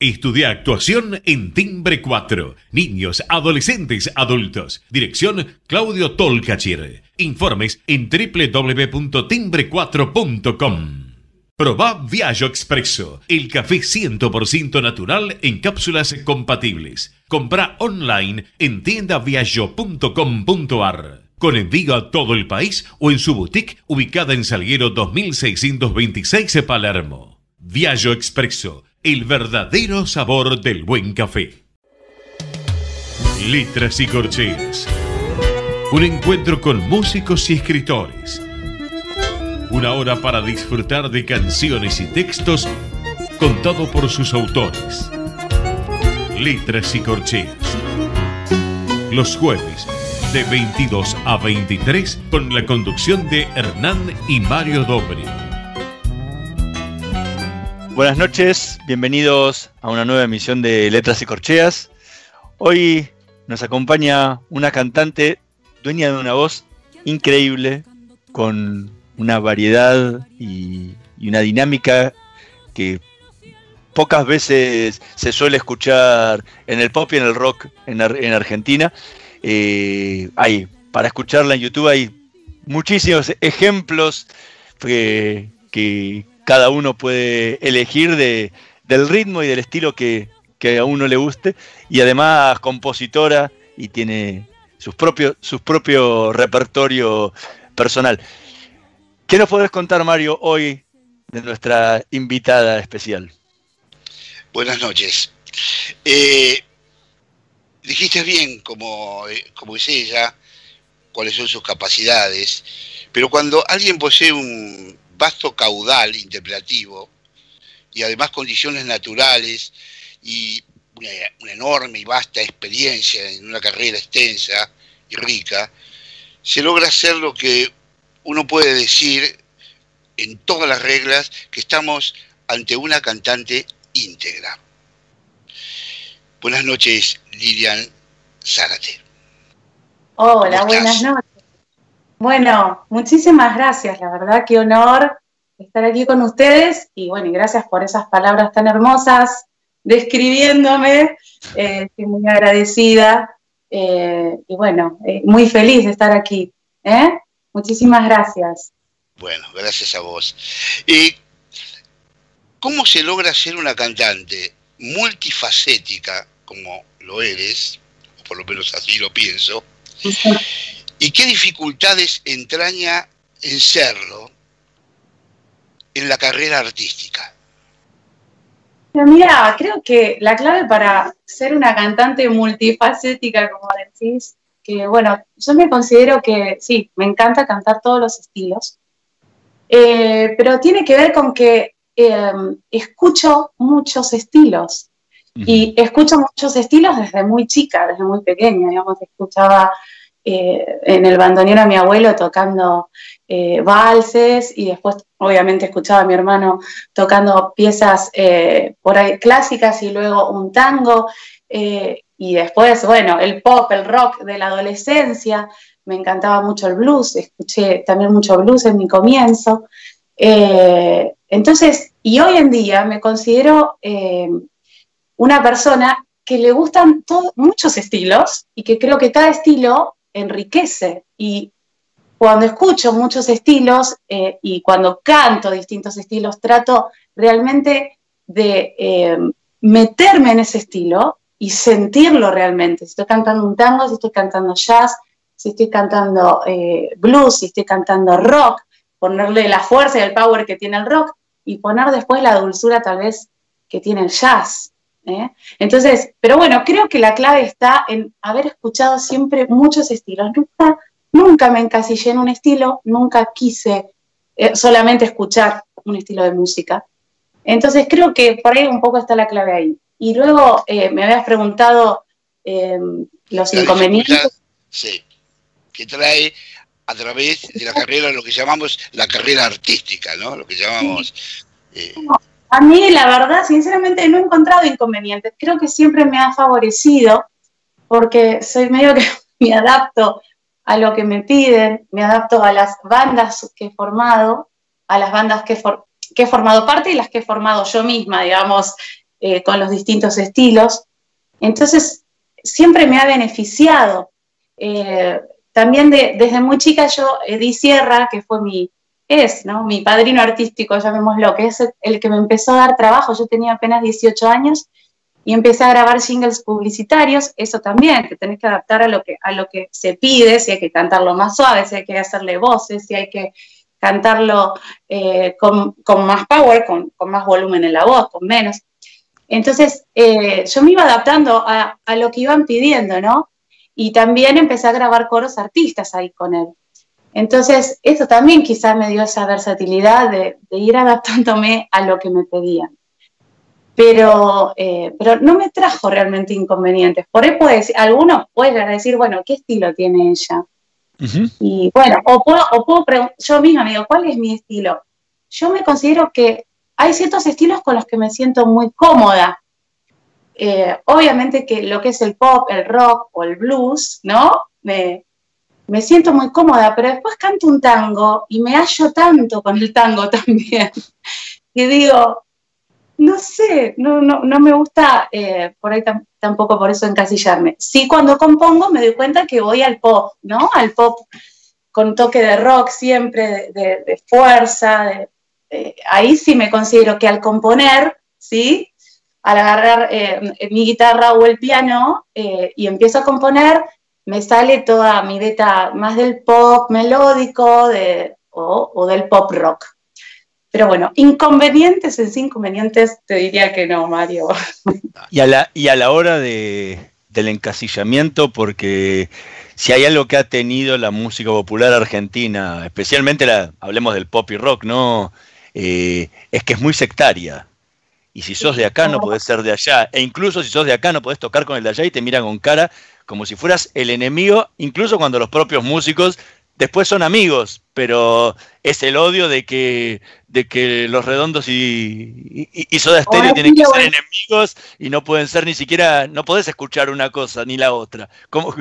Estudia actuación en Timbre 4. Niños, adolescentes, adultos. Dirección Claudio Tolcachir. Informes en www.timbre4.com. Probá Viaggio Expresso, el café 100% natural en cápsulas compatibles. Comprá online en tiendaviaggio.com.ar. Con envío a todo el país o en su boutique ubicada en Salguero 2626 Palermo. Viaggio Expresso, el verdadero sabor del buen café. Letras y corcheas. Un encuentro con músicos y escritores. Una hora para disfrutar de canciones y textos contado por sus autores. Letras y corcheas. Los jueves de 22 a 23 con la conducción de Hernán y Mario Dobri. Buenas noches, bienvenidos a una nueva emisión de Letras y Corcheas. Hoy nos acompaña una cantante dueña de una voz increíble, con una variedad y una dinámica que pocas veces se suele escuchar en el pop y en el rock en Argentina. Para escucharla en YouTube hay muchísimos ejemplos que cada uno puede elegir del ritmo y del estilo que a uno le guste, y además compositora y tiene su propio repertorio personal. ¿Qué nos podés contar, Mario, hoy de nuestra invitada especial? Buenas noches. Dijiste bien como es ella, cuáles son sus capacidades, pero cuando alguien posee un vasto caudal interpretativo y además condiciones naturales y una enorme y vasta experiencia en una carrera extensa y rica, se logra hacer lo que uno puede decir en todas las reglas, que estamos ante una cantante íntegra. Buenas noches, Lilian Zárate. Hola, buenas noches. Bueno, muchísimas gracias, la verdad, qué honor estar aquí con ustedes, y bueno, y gracias por esas palabras tan hermosas describiéndome, estoy muy agradecida, y bueno, muy feliz de estar aquí, Muchísimas gracias. Bueno, gracias a vos. ¿Cómo se logra ser una cantante multifacética, como lo eres, o por lo menos así lo pienso, y qué dificultades entraña en serlo en la carrera artística? Mira, creo que la clave para ser una cantante multifacética, como decís, que bueno, yo me considero que sí, me encanta cantar todos los estilos, pero tiene que ver con que escucho muchos estilos, y escucho muchos estilos desde muy chica, desde muy pequeña, digamos. Escuchaba en el bandoneón a mi abuelo tocando valses, y después obviamente escuchaba a mi hermano tocando piezas por ahí clásicas, y luego un tango, y después, bueno, el pop, el rock de la adolescencia. Me encantaba mucho el blues, escuché también mucho blues en mi comienzo. Entonces, y hoy en día me considero una persona que le gustan muchos estilos, y que creo que cada estilo enriquece. Y cuando escucho muchos estilos y cuando canto distintos estilos, trato realmente de meterme en ese estilo y sentirlo realmente. Si estoy cantando un tango, si estoy cantando jazz, si estoy cantando blues, si estoy cantando rock, ponerle la fuerza y el power que tiene el rock, y poner después la dulzura tal vez que tiene el jazz. Entonces, pero bueno, creo que la clave está en haber escuchado siempre muchos estilos. Nunca me encasillé en un estilo, nunca quise solamente escuchar un estilo de música. Entonces creo que por ahí un poco está la clave ahí. Y luego me habías preguntado los inconvenientes. Sí, que trae a través de la carrera lo que llamamos la carrera artística, ¿no? Lo que llamamos... A mí, la verdad, sinceramente, no he encontrado inconvenientes. Creo que siempre me ha favorecido, porque soy medio que me adapto a lo que me piden, me adapto a las bandas que he formado, a las bandas que he formado parte y las que he formado yo misma, digamos. con los distintos estilos. Entonces, siempre me ha beneficiado. También desde muy chica yo, Eddie Sierra, que fue mi padrino artístico, llamémoslo, que es el que me empezó a dar trabajo. Yo tenía apenas 18 años y empecé a grabar jingles publicitarios. Eso también, que tenés que adaptar a lo que se pide, si hay que cantarlo más suave, si hay que hacerle voces, si hay que cantarlo con más power, con más volumen en la voz, con menos. Entonces, yo me iba adaptando a lo que iban pidiendo, ¿no? Y también empecé a grabar coros artistas ahí con él. Entonces, eso también quizás me dio esa versatilidad de ir adaptándome a lo que me pedían. Pero no me trajo realmente inconvenientes. Por ahí algunos pueden decir, bueno, ¿qué estilo tiene ella? Uh-huh. Y bueno, o puedo yo misma me digo, ¿cuál es mi estilo? Yo me considero que hay ciertos estilos con los que me siento muy cómoda. Obviamente que lo que es el pop, el rock o el blues, ¿no? Me siento muy cómoda, pero después canto un tango y me hallo tanto con el tango también, que digo, no sé, no me gusta por ahí tampoco por eso encasillarme. Sí, cuando compongo me doy cuenta que voy al pop, ¿no? Al pop con toque de rock siempre, de fuerza. Ahí sí me considero que al componer, ¿sí? Al agarrar mi guitarra o el piano y empiezo a componer, me sale toda mi beta más del pop melódico o del pop rock. Pero bueno, inconvenientes te diría que no, Mario. Y a la hora del encasillamiento, porque si hay algo que ha tenido la música popular argentina, especialmente hablemos del pop y rock, ¿no? Es que es muy sectaria. Y si sos de acá no podés ser de allá. E incluso si sos de acá no podés tocar con el de allá y te miran con cara como si fueras el enemigo, incluso cuando los propios músicos después son amigos, pero es el odio de que Los Redondos y Soda Stereo tienen que ser enemigos y no pueden ser ni siquiera, no podés escuchar una cosa ni la otra. ¿Cómo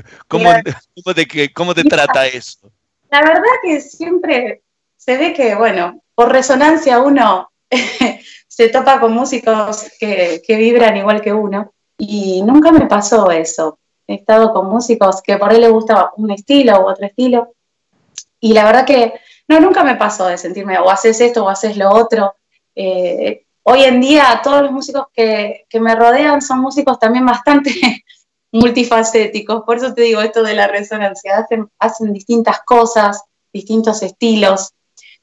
te trata eso? La verdad que siempre se ve que, bueno, por resonancia uno se topa con músicos que vibran igual que uno y nunca me pasó eso. He estado con músicos que por ahí les gusta un estilo u otro estilo. Y la verdad que nunca me pasó de sentirme o haces esto o haces lo otro. Hoy en día todos los músicos que me rodean son músicos también bastante multifacéticos. Por eso te digo esto de la resonancia. Hacen distintas cosas, distintos estilos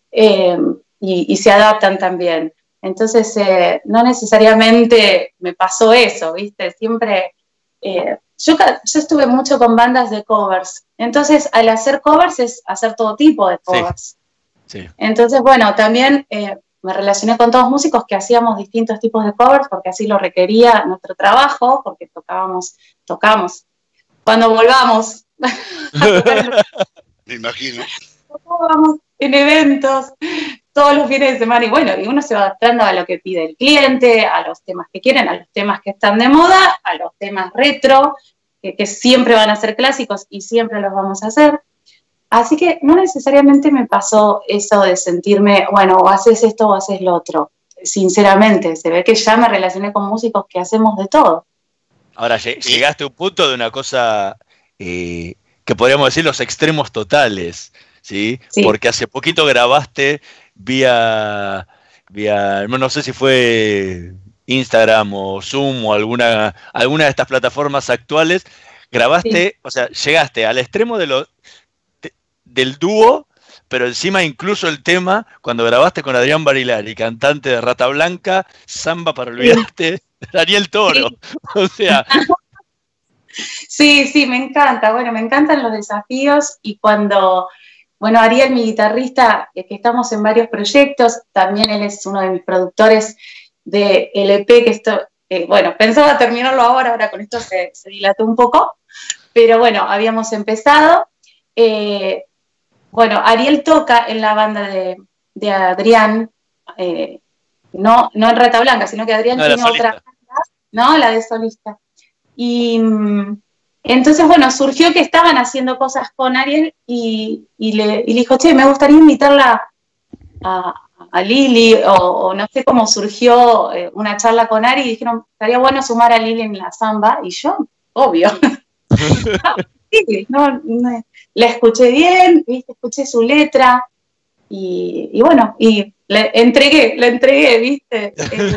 y se adaptan también. Entonces no necesariamente me pasó eso, ¿viste? Siempre... Yo estuve mucho con bandas de covers, entonces al hacer covers es hacer todo tipo de covers. Sí. Sí. Entonces, bueno, también me relacioné con todos músicos que hacíamos distintos tipos de covers porque así lo requería nuestro trabajo, porque tocamos. Cuando volvamos me imagino. Vamos en eventos todos los fines de semana y bueno, y uno se va adaptando a lo que pide el cliente, a los temas que quieren, a los temas que están de moda, a los temas retro, que siempre van a ser clásicos y siempre los vamos a hacer. Así que no necesariamente me pasó eso de sentirme, bueno, o haces esto o haces lo otro. Sinceramente, se ve que ya me relacioné con músicos que hacemos de todo. Ahora, llegaste a un punto de una cosa que podríamos decir los extremos totales, ¿sí? Sí. Porque hace poquito grabaste vía, no sé si fue Instagram o Zoom o alguna de estas plataformas actuales, grabaste, sí. O sea, llegaste al extremo del dúo, pero encima incluso el tema, cuando grabaste con Adrián Barilari, cantante de Rata Blanca, Samba para olvidarte, sí. Daniel Toro, sí. O sea... Sí, me encanta, bueno, me encantan los desafíos y cuando... Bueno, Ariel, mi guitarrista, que estamos en varios proyectos, también él es uno de mis productores de LP, bueno, pensaba terminarlo ahora con esto se dilató un poco, pero bueno, habíamos empezado. Bueno, Ariel toca en la banda de Adrián, no en Rata Blanca, sino que Adrián tiene otra banda, ¿no? La de solista. Y... Entonces, bueno, surgió que estaban haciendo cosas con Ariel y le dijo, che, me gustaría invitarla a a Lili, o no sé cómo surgió una charla con Ari y dijeron, estaría bueno sumar a Lili en la samba, y yo, obvio. Sí, la escuché bien, ¿viste? Escuché su letra, y bueno, y la entregué, ¿viste?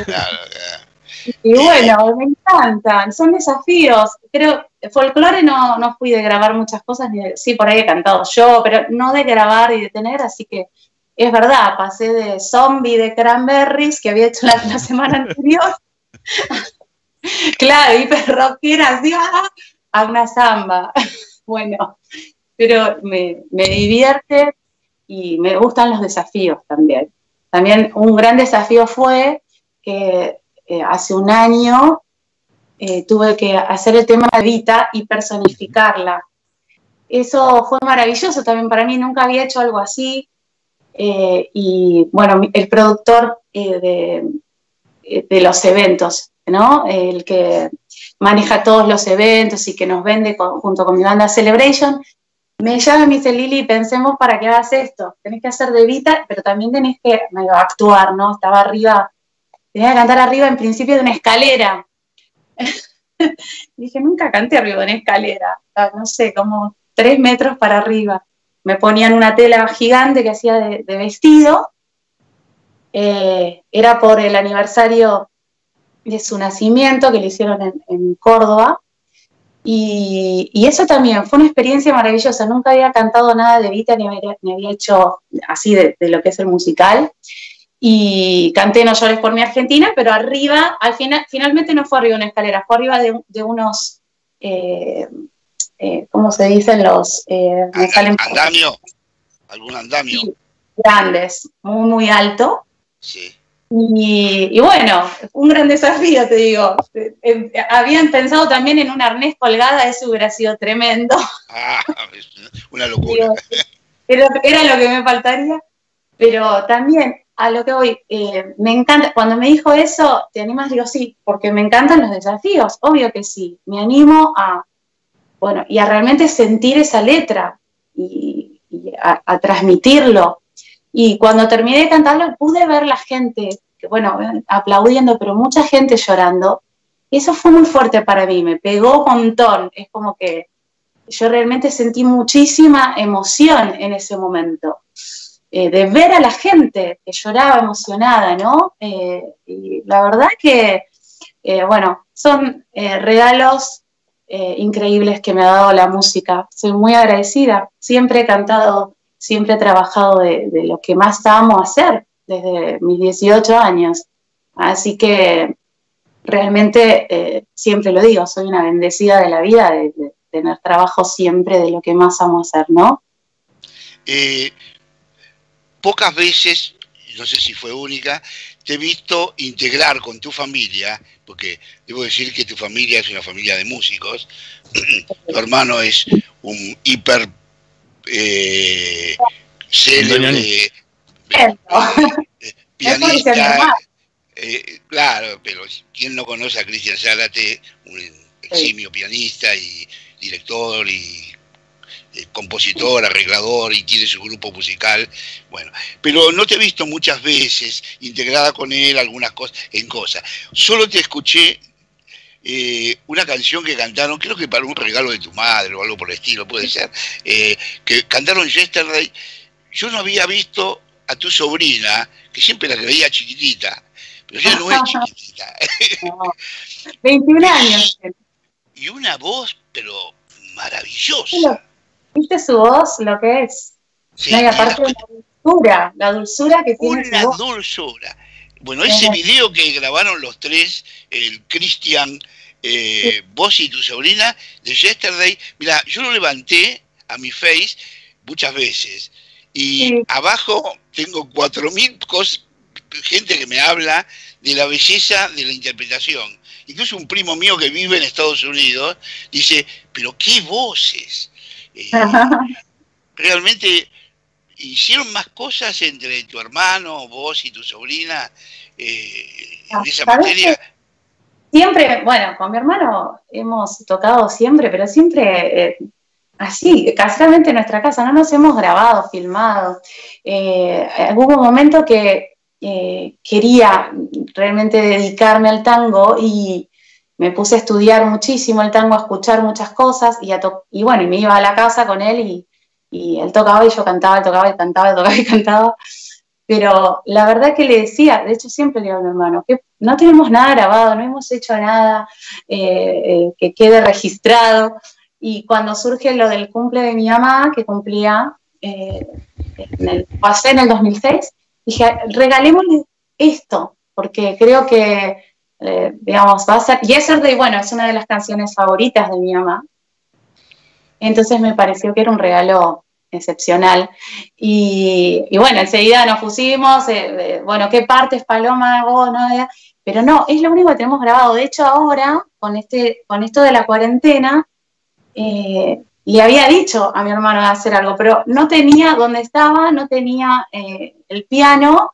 Y bueno, me encantan, son desafíos. Creo, folclore no fui de grabar muchas cosas, sí, por ahí he cantado yo, pero no de grabar y de tener, así que es verdad, pasé de Zombie de Cranberries, que había hecho la semana anterior, claro, hiper rockera, así, a una samba. Bueno, pero me divierte y me gustan los desafíos también. También un gran desafío fue que hace un año tuve que hacer el tema de Evita y personificarla. Eso fue maravilloso también para mí, nunca había hecho algo así. Y bueno, el productor de los eventos, ¿no? El que maneja todos los eventos y que nos vende junto con mi banda Celebration, me llama y me dice, Lili, pensemos para que hagas esto. Tenés que hacer de Evita, pero también tenés que actuar, ¿no? Estaba arriba, tenía que cantar arriba en principio de una escalera. Dije, nunca canté arriba de una escalera, no sé, como 3 metros para arriba. Me ponían una tela gigante que hacía de vestido. Era por el aniversario de su nacimiento, que le hicieron en Córdoba. Y eso también fue una experiencia maravillosa. Nunca había cantado nada de Evita, ni había hecho así de lo que es el musical. Y canté No llores por mi Argentina, pero arriba, finalmente no fue arriba de una escalera, fue arriba de unos... ¿cómo se dicen los? ¿Andamio? ¿Algún andamio? Sí, grandes, muy, muy alto. Sí. Y bueno, un gran desafío, te digo. Habían pensado también en un arnés colgada, eso hubiera sido tremendo. Una locura. Era lo que me faltaría. Pero también, a lo que voy, me encanta, cuando me dijo eso, ¿te animas? Digo, sí, porque me encantan los desafíos, obvio que sí. Me animo a realmente sentir esa letra y a transmitirlo. Y cuando terminé de cantarlo, pude ver la gente, aplaudiendo, pero mucha gente llorando. Y eso fue muy fuerte para mí, me pegó un montón. Es como que yo realmente sentí muchísima emoción en ese momento. De ver a la gente que lloraba emocionada, ¿no? Y la verdad que, son regalos increíbles que me ha dado la música. Soy muy agradecida. Siempre he cantado, siempre he trabajado de lo que más amo hacer desde mis 18 años. Así que realmente, siempre lo digo, soy una bendecida de la vida de tener trabajo siempre de lo que más amo hacer, ¿no? Pocas veces, no sé si fue única, te he visto integrar con tu familia, porque debo decir que tu familia es una familia de músicos, tu hermano es un hiper célebre pianista, claro, pero ¿quién no conoce a Cristian Zárate, un eximio pianista y director y compositor, arreglador, y tiene su grupo musical? Bueno, pero no te he visto muchas veces integrada con él en cosas. Solo te escuché una canción que cantaron, creo que para un regalo de tu madre o algo por el estilo, puede ser, que cantaron Yesterday. Yo no había visto a tu sobrina, que siempre la veía chiquitita, pero ya no es chiquitita. No, 21 años. Y una voz, pero maravillosa. ¿Viste su voz, lo que es? Sí, no, y aparte la dulzura que tiene una su voz. dulzura. Bueno, ese video que grabaron los tres, el Cristian, vos y tu sobrina, de Yesterday, mira, yo lo levanté a mi Face muchas veces, y abajo tengo 4.000 gente que me habla de la belleza de la interpretación. Incluso un primo mío que vive en Estados Unidos dice, pero qué voces. Realmente hicieron más cosas entre tu hermano, vos y tu sobrina en esa materia. Siempre, bueno, con mi hermano hemos tocado siempre, pero siempre así, casualmente en nuestra casa, no nos hemos grabado, filmado. Hubo un momento que quería realmente dedicarme al tango y me puse a estudiar muchísimo el tango, a escuchar muchas cosas y bueno, y me iba a la casa con él y él tocaba y yo cantaba, él tocaba y cantaba, él tocaba y cantaba. Pero la verdad que le decía, de hecho siempre le digo a mi hermano, que no tenemos nada grabado, no hemos hecho nada que quede registrado. Y cuando surge lo del cumple de mi mamá, que cumplía, pasé en el 2006, dije, regalémosle esto, porque creo que, digamos, va a ser, Yesterday, bueno, es una de las canciones favoritas de mi mamá. Entonces me pareció que era un regalo excepcional. Y bueno, enseguida nos pusimos, bueno, ¿qué partes, Paloma? Vos, no, pero no, es lo único que tenemos grabado. De hecho, ahora, con esto de la cuarentena, le había dicho a mi hermano de hacer algo, pero no tenía dónde estaba, no tenía el piano,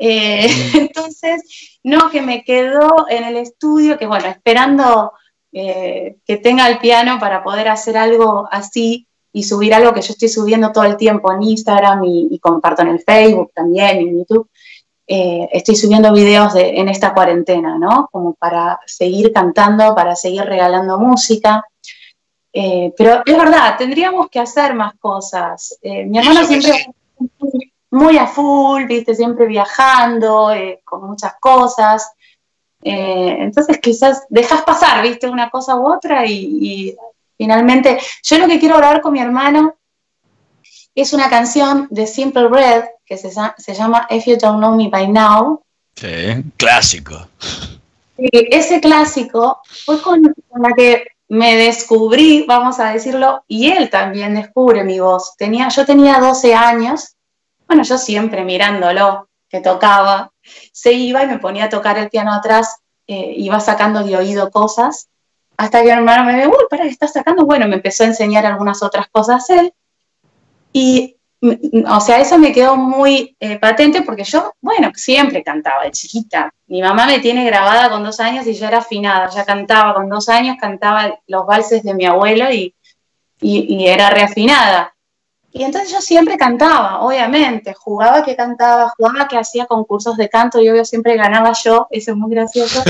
entonces, no, que me quedó en el estudio, que bueno, esperando que tenga el piano para poder hacer algo así y subir algo que yo estoy subiendo todo el tiempo en Instagram y comparto en el Facebook también, en YouTube. Estoy subiendo videos en esta cuarentena, ¿no? Como para seguir cantando, para seguir regalando música. Pero es verdad, tendríamos que hacer más cosas. Mi hermano siempre muy a full, ¿viste? Siempre viajando, con muchas cosas. Entonces quizás dejas pasar, ¿viste? Una cosa u otra y finalmente, yo lo que quiero grabar con mi hermano es una canción de Simple Red que se llama If You Don't Know Me By Now. Sí, clásico. Y ese clásico fue con la que me descubrí, vamos a decirlo, y él también descubre mi voz. Yo tenía 12 años, bueno, yo siempre mirándolo, que tocaba, se iba y me ponía a tocar el piano atrás, iba sacando de oído cosas, hasta que mi hermano me dijo, uy, ¿para qué estás sacando? Bueno, me empezó a enseñar algunas otras cosas él, y, o sea, eso me quedó muy patente, porque yo, bueno, siempre cantaba de chiquita. Mi mamá me tiene grabada con 2 años y yo era afinada, ya cantaba con 2 años, cantaba los valses de mi abuelo y era reafinada. Y entonces yo siempre cantaba, obviamente, jugaba que cantaba, jugaba que hacía concursos de canto y obvio siempre ganaba yo, eso es muy gracioso.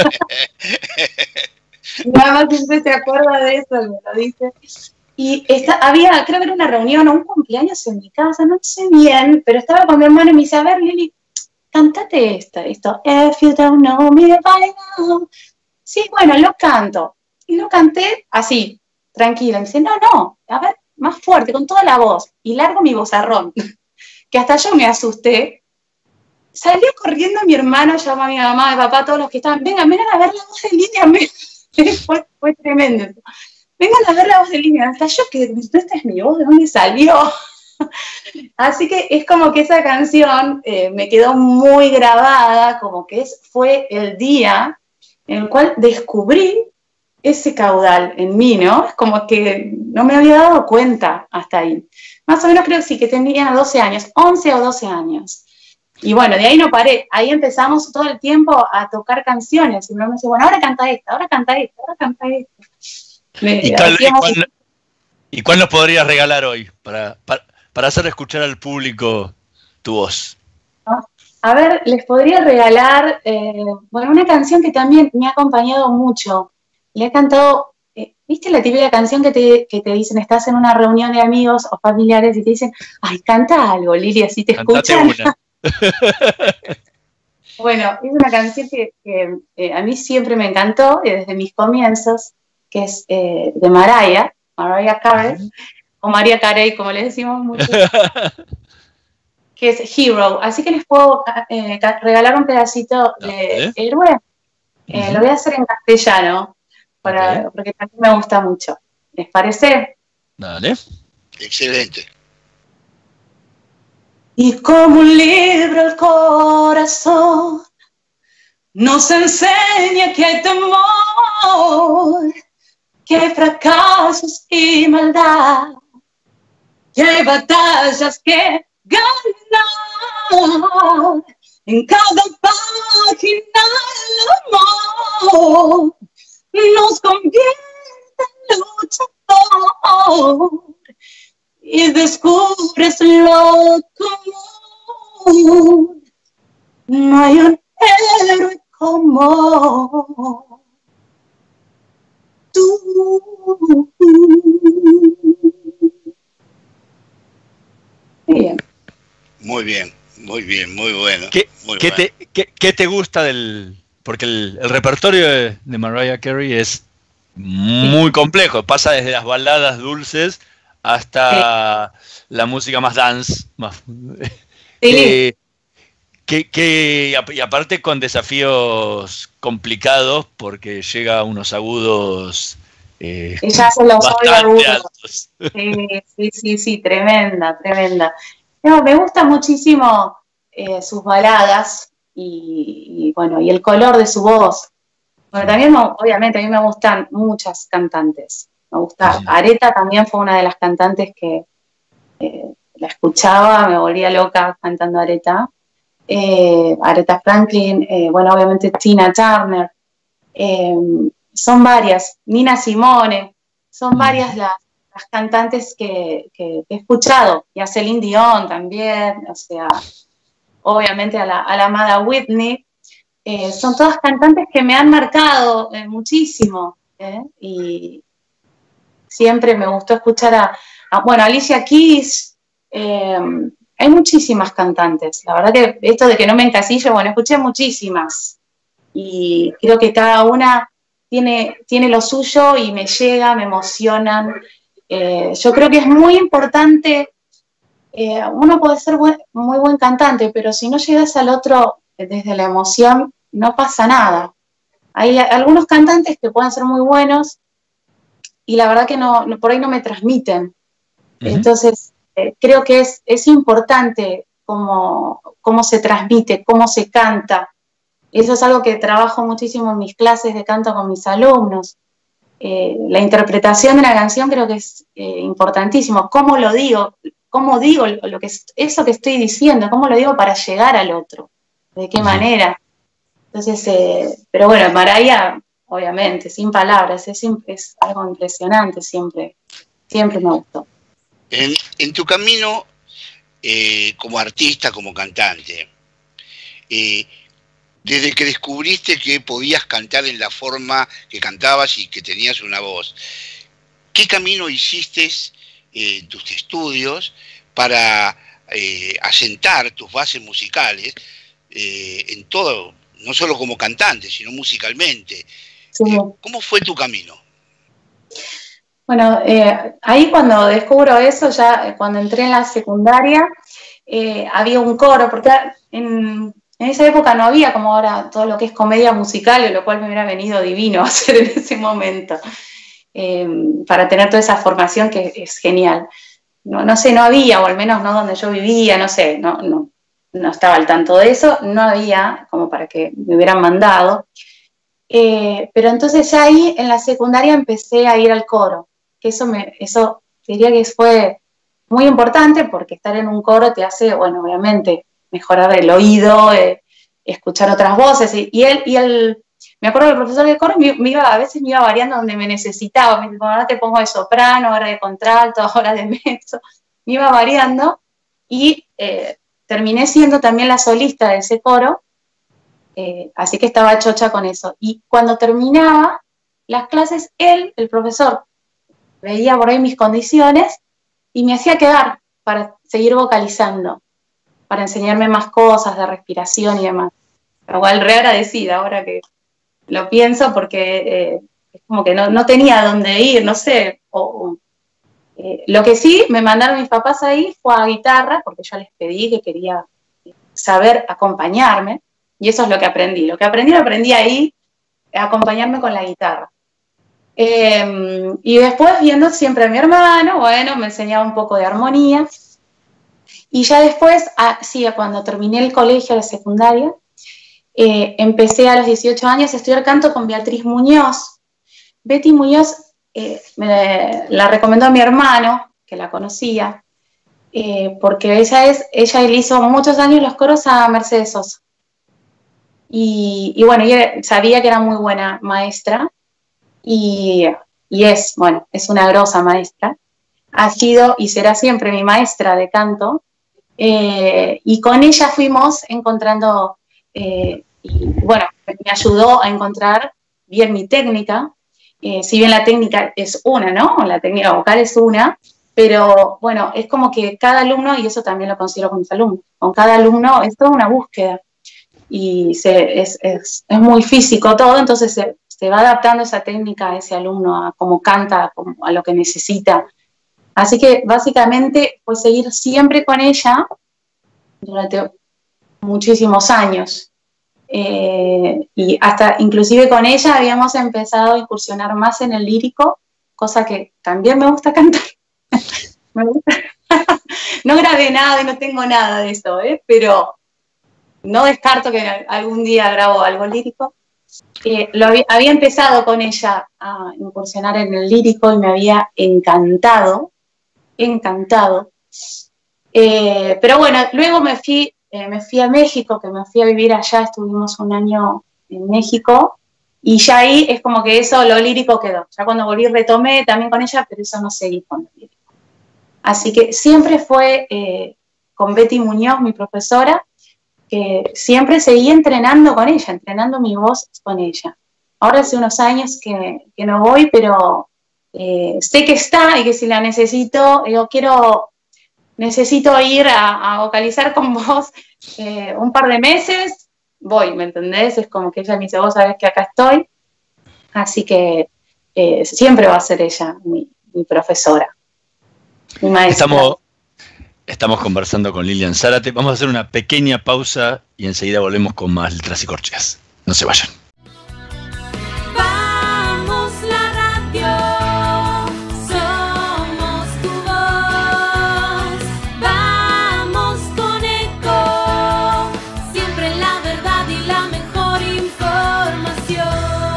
Mi mamá siempre se acuerda de eso, me lo dice. Y había, creo que era una reunión o un cumpleaños en mi casa, no sé bien, pero estaba con mi hermano y me dice, a ver, Lili, cantate esto, If You Don't Know Me By Now. Sí, bueno, lo canto. Y lo canté así, tranquila. Me dice, no, a ver, más fuerte, con toda la voz. Y largo mi vozarrón, que hasta yo me asusté. Salió corriendo mi hermano, llamó a mi mamá, a mi papá, todos los que estaban, vengan a ver la voz de Lili. Fue tremendo. Vengan a ver la voz de Lili. Hasta yo, que esta es mi voz, ¿de dónde salió? Así que es como que esa canción me quedó muy grabada, como que fue el día en el cual descubrí ese caudal en mí, ¿no? Es como que no me había dado cuenta hasta ahí. Más o menos creo que sí, que tenía 12 años, 11 o 12 años. Y bueno, de ahí no paré, ahí empezamos todo el tiempo a tocar canciones. Y me dice, bueno, ahora canta esta, ahora canta esta, ahora canta esta. ¿Y cuál nos podrías regalar hoy para hacer escuchar al público tu voz? A ver, les podría regalar, bueno, una canción que también me ha acompañado mucho. Le he cantado, ¿viste la típica canción que te dicen, estás en una reunión de amigos o familiares y te dicen, ay, canta algo, Lili, así te escuchan? Una. Bueno, es una canción que a mí siempre me encantó, desde mis comienzos, que es de Mariah Carey, o María Carey, como le decimos mucho, que es Hero. Así que les puedo regalar un pedacito de Héroe. Lo voy a hacer en castellano, porque también me gusta mucho. ¿Les parece? Dale. Excelente. Y como un libro el corazón nos enseña que hay temor, que hay fracasos y maldad, que hay batallas que ganar. En cada página el amor nos convierte en luchador y descubres lo común No hay un héroe como tú. Bien. Muy bien, muy bueno. ¿Qué, Muy qué bueno. qué te gusta del...? Porque el repertorio de Mariah Carey es muy complejo. Pasa desde las baladas dulces hasta la música más dance. Sí. Y aparte con desafíos complicados porque llega a unos agudos Ella se los oye bastante agudos. altos. Sí, tremenda. No, me gusta muchísimo sus baladas y bueno, y el color de su voz. Bueno, también, obviamente, a mí me gustan muchas cantantes. Me gusta, Aretha también fue una de las cantantes que la escuchaba, me volvía loca cantando Aretha. Aretha Franklin, bueno, obviamente Tina Turner. Son varias, Nina Simone, son varias las cantantes que he escuchado, y a Celine Dion también, o sea, obviamente a la amada Whitney. Son todas cantantes que me han marcado muchísimo, y siempre me gustó escuchar bueno, Alicia Keys. Hay muchísimas cantantes, la verdad que esto de que no me encasillo, bueno, escuché muchísimas y creo que cada una tiene lo suyo y me llega, me emocionan. Yo creo que es muy importante. Uno puede ser muy buen cantante, pero si no llegas al otro desde la emoción, no pasa nada. Hay algunos cantantes que pueden ser muy buenos y la verdad que por ahí no me transmiten. Entonces, creo que es importante cómo se transmite, cómo se canta. Eso es algo que trabajo muchísimo en mis clases de canto con mis alumnos. La interpretación de una canción creo que es importantísimo. ¿Cómo lo digo? ¿Cómo digo eso que estoy diciendo? ¿Cómo lo digo para llegar al otro? ¿De qué manera? Entonces, pero bueno, Mariah, obviamente, sin palabras, es algo impresionante, siempre me gustó. En tu camino como artista, como cantante, desde que descubriste que podías cantar en la forma que cantabas y que tenías una voz, ¿qué camino hiciste en tus estudios para asentar tus bases musicales en todo, no solo como cantante, sino musicalmente? Sí. ¿Cómo fue tu camino? Bueno, ahí cuando descubro eso, ya cuando entré en la secundaria, había un coro, porque en esa época no había como ahora todo lo que es comedia musical, lo cual me hubiera venido divino hacer en ese momento, para tener toda esa formación que es genial. No sé, no había, o al menos no donde yo vivía, no sé, no estaba al tanto de eso, no había como para que me hubieran mandado. Pero entonces ya ahí en la secundaria empecé a ir al coro, que eso diría que fue muy importante porque estar en un coro te hace, bueno, obviamente mejorar el oído, escuchar otras voces, me acuerdo que el profesor de coro a veces me iba variando donde me necesitaba, me dijo, ahora te pongo de soprano, ahora de contralto, ahora de mezzo, me iba variando y terminé siendo también la solista de ese coro. Así que estaba chocha con eso. Y cuando terminaba las clases, el profesor, veía por ahí mis condiciones y me hacía quedar para seguir vocalizando, para enseñarme más cosas de respiración y demás. Igual re agradecida ahora que lo pienso porque es como que no tenía dónde ir, no sé. Lo que sí me mandaron mis papás ahí fue a guitarra, porque yo les pedí que quería saber acompañarme. Y eso es lo que aprendí. Lo aprendí ahí, acompañarme con la guitarra. Y después, viendo siempre a mi hermano, bueno, me enseñaba un poco de armonía. Y ya después, cuando terminé el colegio, la secundaria, empecé a los 18 años a estudiar canto con Beatriz Muñoz. Betty Muñoz la recomendó a mi hermano, que la conocía, porque ella le hizo muchos años los coros a Mercedes Sosa. Y bueno, ella sabía que era muy buena maestra y es una grosa maestra. Ha sido y será siempre mi maestra de canto. Y con ella fuimos encontrando y bueno, me ayudó a encontrar bien mi técnica. Si bien la técnica es una, ¿no? La técnica vocal es una, pero bueno, es como que cada alumno, y eso también lo considero con mis alumnos, con cada alumno es toda una búsqueda y es muy físico todo, entonces se va adaptando esa técnica a ese alumno, a cómo canta, a lo que necesita. Así que básicamente fue seguir siempre con ella durante muchísimos años. Y hasta inclusive con ella habíamos empezado a incursionar más en el lírico, cosa que también me gusta cantar. Me gusta. No grabé nada y no tengo nada de eso, pero no descarto que algún día grabo algo lírico. Había empezado con ella a incursionar en el lírico y me había encantado. Pero bueno, luego me fui a México, que me fui a vivir allá, estuvimos un año en México, y ya ahí es como que eso, lo lírico quedó. Ya cuando volví retomé también con ella, pero eso no seguí con lo lírico. Así que siempre fue con Betty Muñoz, mi profesora, que siempre seguí entrenando con ella, entrenando mi voz con ella. Ahora hace unos años que no voy, pero sé que está y que si la necesito, necesito ir a vocalizar con vos un par de meses, voy, ¿me entendés? Es como que ella me dice, vos sabés que acá estoy, así que siempre va a ser ella mi profesora, mi maestra. Estamos conversando con Lilian Zárate. Vamos a hacer una pequeña pausa y enseguida volvemos con más Letras y Corcheas. No se vayan. Vamos la radio, somos tu voz. Vamos con Eco, siempre la verdad y la mejor información.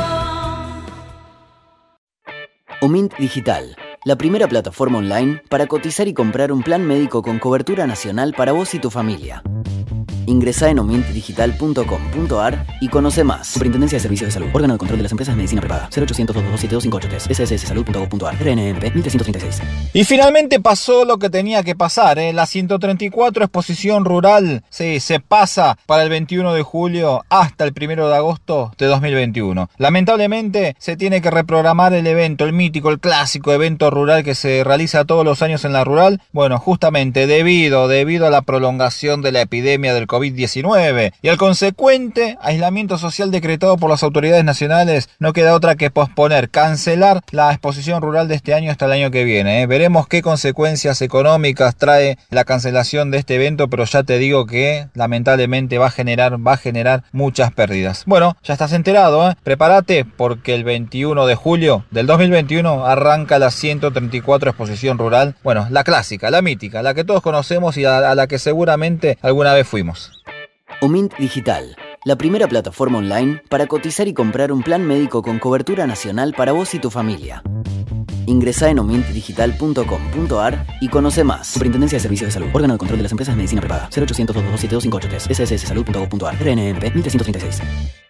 Omint Digital, la primera plataforma online para cotizar y comprar un plan médico con cobertura nacional para vos y tu familia. Ingresá en omintdigital.com.ar y conoce más. Superintendencia de Servicios de Salud. Órgano de Control de las Empresas de Medicina Prepaga. 0800-227-2583. SSSalud.gov.ar. RNMP 1336. Y finalmente pasó lo que tenía que pasar, La 134 exposición rural se pasa para el 21 de julio hasta el 1 de agosto de 2021. Lamentablemente se tiene que reprogramar el evento, el mítico, el clásico evento rural que se realiza todos los años en la rural. Bueno, justamente debido a la prolongación de la epidemia del COVID-19 y al consecuente aislamiento social decretado por las autoridades nacionales, no queda otra que posponer, cancelar la exposición rural de este año hasta el año que viene. Veremos qué consecuencias económicas trae la cancelación de este evento, pero ya te digo que lamentablemente va a generar muchas pérdidas. Bueno, ya estás enterado, prepárate porque el 21 de julio del 2021 arranca la 134 exposición rural, bueno, la clásica, la mítica, la que todos conocemos y a la que seguramente alguna vez fuimos. Omint Digital, la primera plataforma online para cotizar y comprar un plan médico con cobertura nacional para vos y tu familia. Ingresá en omintdigital.com.ar y conoce más. Superintendencia de Servicios de Salud. Órgano de Control de las Empresas de Medicina Prepaga. 0800-227-2583. SSSalud.gov.ar. RNMP 1336.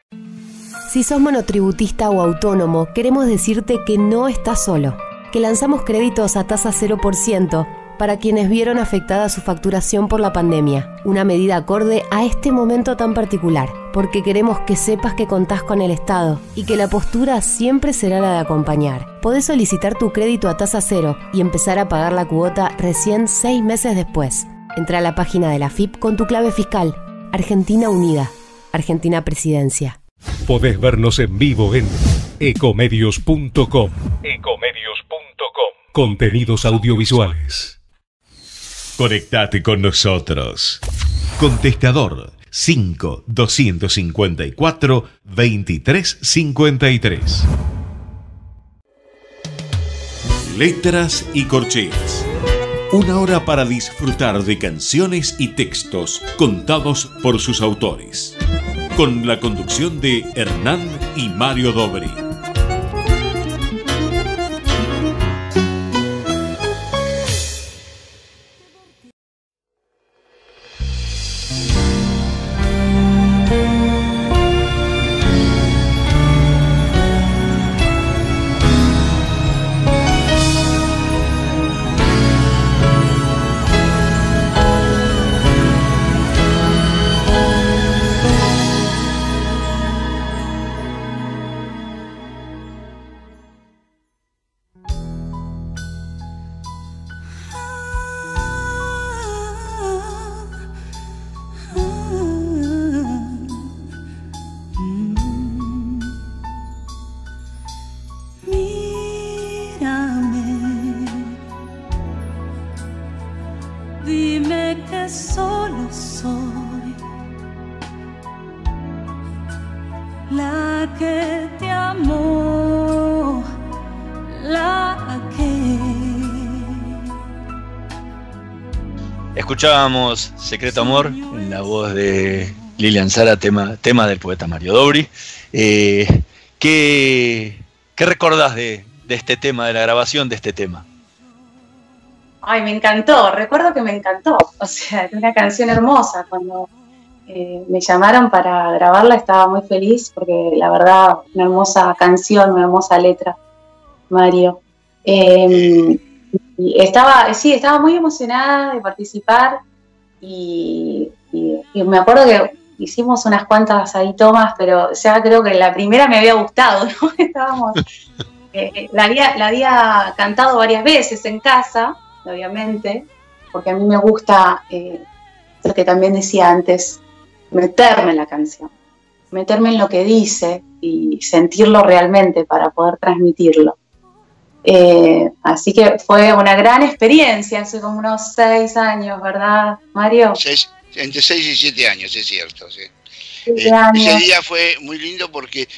Si sos monotributista o autónomo, queremos decirte que no estás solo. Que lanzamos créditos a tasa 0% para quienes vieron afectada su facturación por la pandemia. Una medida acorde a este momento tan particular, porque queremos que sepas que contás con el Estado y que la postura siempre será la de acompañar. Podés solicitar tu crédito a tasa cero y empezar a pagar la cuota recién 6 meses después. Entra a la página de la AFIP con tu clave fiscal. Argentina Unida. Argentina Presidencia. Podés vernos en vivo en ecomedios.com. Contenidos audiovisuales. Conectate con nosotros. Contestador 5-254-2353. Letras y Corcheas. Una hora para disfrutar de canciones y textos contados por sus autores. Con la conducción de Hernán y Mario Dobri. escuchábamos Secreto Amor en la voz de Lilian Sara, tema del poeta Mario Dobri. ¿Qué recordás de este tema, de la grabación de este tema? Ay, me encantó, recuerdo que me encantó. O sea, es una canción hermosa. Cuando me llamaron para grabarla estaba muy feliz porque la verdad, una hermosa canción, una hermosa letra, Mario. Y estaba muy emocionada de participar y me acuerdo que hicimos unas cuantas ahí tomas, pero ya creo que la primera me había gustado, ¿no? Estábamos, la había cantado varias veces en casa, obviamente, porque a mí me gusta, lo que también decía antes, meterme en la canción, meterme en lo que dice y sentirlo realmente para poder transmitirlo. Así que fue una gran experiencia, hace como unos 6 años, ¿verdad, Mario? Entre 6 y 7 años, es cierto. Sí. 7 años. Ese día fue muy lindo porque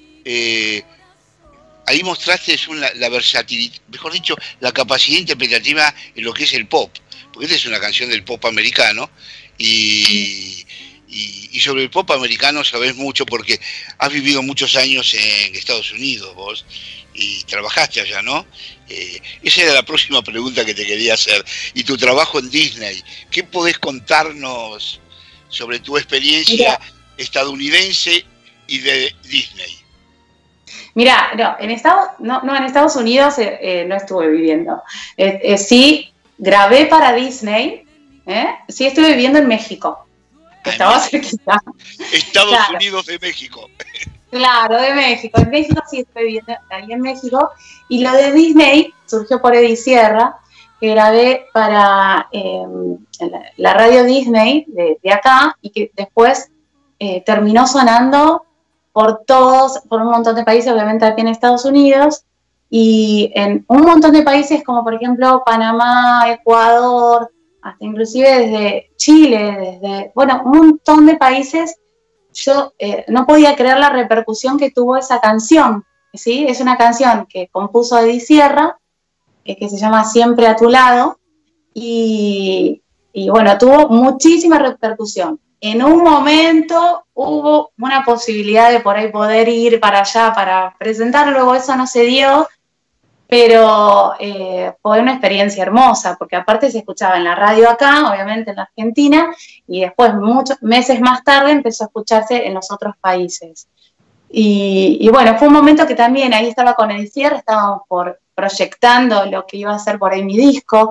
ahí mostraste la versatilidad, mejor dicho, la capacidad interpretativa en lo que es el pop, porque esta es una canción del pop americano y sobre el pop americano sabés mucho porque has vivido muchos años en Estados Unidos vos y trabajaste allá, ¿no? Esa era la próxima pregunta que te quería hacer. Y tu trabajo en Disney, ¿qué podés contarnos sobre tu experiencia estadounidense y de Disney? Mira, no, en Estados Unidos no estuve viviendo. Sí, grabé para Disney, sí estuve viviendo en México. Estaba cerquita. Estados Claro. Unidos de México. Claro, de México. En México sí estoy viviendo ahí en México. Y lo de Disney surgió por Eddie Sierra, que grabé para la radio Disney de acá y que después terminó sonando por un montón de países, obviamente aquí en Estados Unidos, y en un montón de países como por ejemplo Panamá, Ecuador, hasta inclusive desde Chile, un montón de países. Yo no podía creer la repercusión que tuvo esa canción, ¿sí? Es una canción que compuso Eddie Sierra, que se llama Siempre a tu lado, y bueno, tuvo muchísima repercusión. En un momento hubo una posibilidad de por ahí poder ir para allá para presentarlo, luego eso no se dio, pero fue una experiencia hermosa, porque aparte se escuchaba en la radio acá, obviamente en la Argentina, y después, muchos meses más tarde, empezó a escucharse en los otros países. Y bueno, fue un momento que también ahí estaba con el cierre, estábamos proyectando lo que iba a ser por ahí mi disco.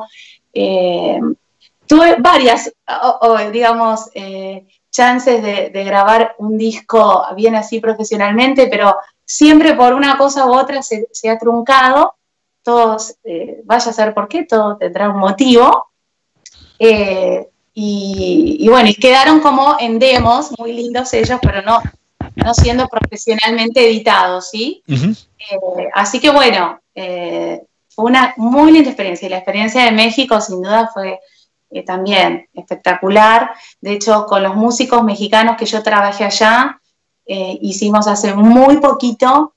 Tuve varias, chances de grabar un disco bien así profesionalmente, pero siempre por una cosa u otra se ha truncado. Todos, vaya a saber por qué, todo tendrá un motivo. Y bueno, y quedaron como en demos, muy lindos ellos, pero no siendo profesionalmente editados, ¿sí? Uh-huh. Así que bueno, fue una muy linda experiencia. Y la experiencia de México, sin duda, fue también espectacular. De hecho, con los músicos mexicanos que yo trabajé allá, hicimos hace muy poquito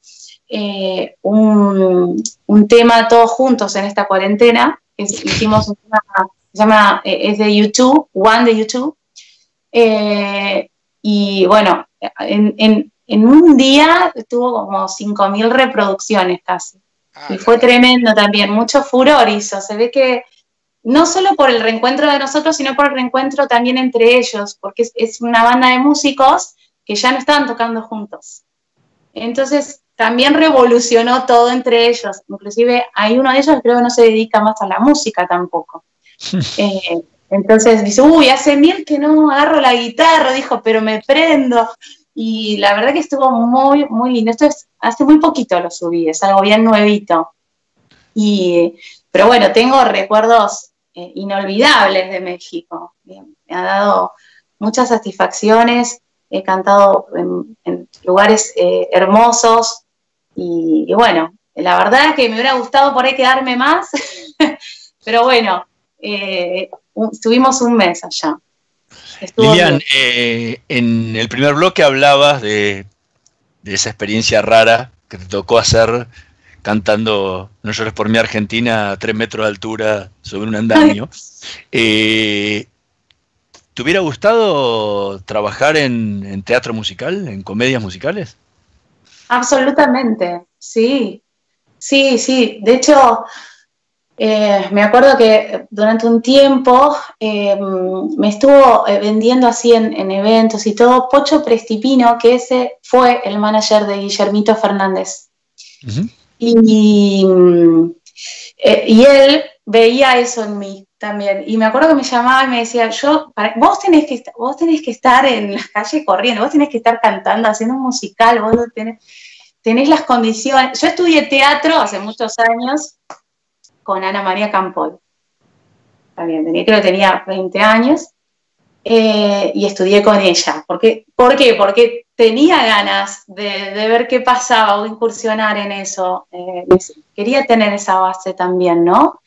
un tema todos juntos en esta cuarentena. Hicimos un tema, se llama, es de YouTube, One de YouTube. Y bueno, en un día tuvo como 5.000 reproducciones casi. Y fue tremendo también, mucho furor hizo. Se ve que no solo por el reencuentro de nosotros, sino por el reencuentro también entre ellos, porque es una banda de músicos que ya no estaban tocando juntos. Entonces también revolucionó todo entre ellos. Inclusive hay uno de ellos que creo que no se dedica más a la música tampoco. Entonces dice, hace 1000 que no agarro la guitarra, dijo, pero me prendo. Y la verdad que estuvo muy, muy lindo. Esto es, hace muy poquito lo subí, es algo bien nuevito. Pero bueno, tengo recuerdos inolvidables de México. Me ha dado muchas satisfacciones, he cantado en lugares hermosos y bueno, la verdad que me hubiera gustado por ahí quedarme más, pero bueno, estuvimos un mes allá. Lilian, en el primer bloque hablabas de esa experiencia rara que te tocó hacer cantando No llores por mi Argentina a 3 metros de altura sobre un andamio. ¿Te hubiera gustado trabajar en teatro musical, en comedias musicales? Absolutamente, sí, sí, sí. De hecho, me acuerdo que durante un tiempo me estuvo vendiendo así en eventos y todo, Pocho Prestipino, que ese fue el manager de Guillermito Fernández. Ujú. Y él veía eso en mí también. Y me acuerdo que me llamaba y me decía, vos tenés que estar en la calle corriendo, vos tenés que estar cantando, haciendo un musical, vos tenés las condiciones. Yo estudié teatro hace muchos años con Ana María Campol. También creo que tenía 20 años. Y estudié con ella. ¿Por qué? Porque tenía ganas de ver qué pasaba o de incursionar en eso. Quería tener esa base también, ¿no?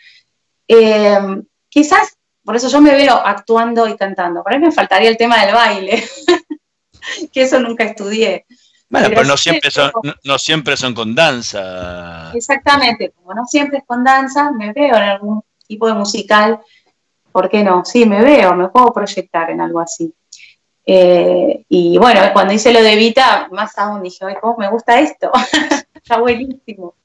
Quizás, por eso yo me veo actuando y cantando. Por ahí me faltaría el tema del baile, que eso nunca estudié. Bueno, pero no sí, siempre son con danza. Exactamente, como no siempre es con danza, me veo en algún tipo de musical. ¿Por qué no? Sí, me puedo proyectar en algo así. Y bueno, cuando hice lo de Evita, más aún dije, ay, ¿cómo me gusta esto? Está buenísimo.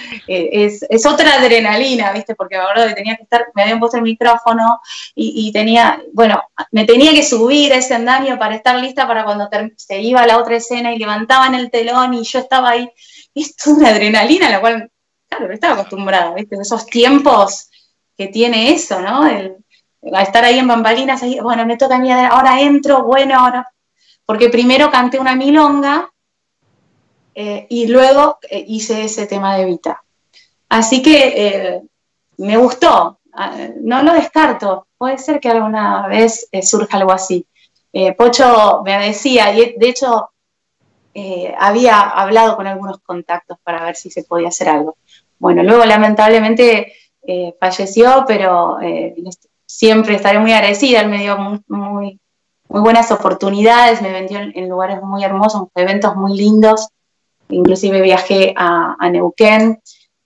Es otra adrenalina, ¿viste? Porque me acuerdo que tenía que estar, me habían puesto el micrófono y me tenía que subir a ese andamio para estar lista para cuando se iba a la otra escena y levantaban el telón y yo estaba ahí. Y es toda una adrenalina a la cual, claro, no estaba acostumbrada, ¿viste? Esos tiempos que tiene eso, ¿no? A estar ahí en bambalinas, ahí, bueno, me toca a mí, ahora entro, bueno, ahora... Porque primero canté una milonga y luego hice ese tema de Evita. Así que me gustó, no lo descarto, puede ser que alguna vez surja algo así. Pocho me decía, y de hecho había hablado con algunos contactos para ver si se podía hacer algo. Bueno, luego lamentablemente falleció, pero... siempre estaré muy agradecida, él me dio muy buenas oportunidades, me vendió en lugares muy hermosos, eventos muy lindos, inclusive viajé a Neuquén,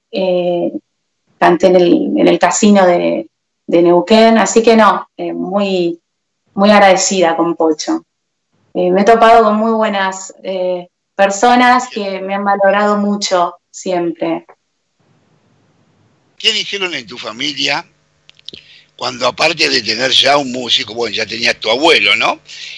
canté en el casino de Neuquén, así que muy agradecida con Pocho. Me he topado con muy buenas personas que me han valorado mucho siempre. ¿Qué dijeron en tu familia cuando, aparte de tener ya un músico, bueno, ya tenías tu abuelo, ¿no?